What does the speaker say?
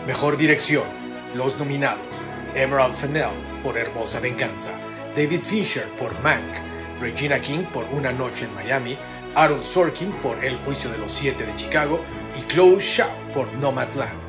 Mejor dirección. Los nominados: Emerald Fennell por Hermosa Venganza, David Fincher por Mank, Regina King por Una noche en Miami, Aaron Sorkin por El juicio de los 7 de Chicago y Chloe Zhao por Nomadland.